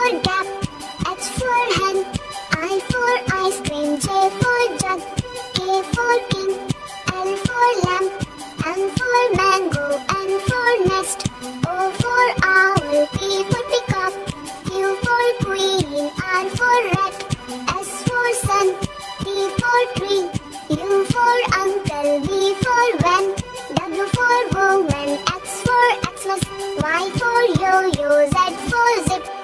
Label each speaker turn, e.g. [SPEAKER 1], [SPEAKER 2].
[SPEAKER 1] for cap, H for hen, I for ice cream, J for jug, K for king, L for lamp, M for mango, N for nest, O for owl, P for peacock, Q for queen, R for rat, S for sun, T for tree, U for uncle, V for van, W for woman, X for Xmas, Y for yo-yo, Z for zip.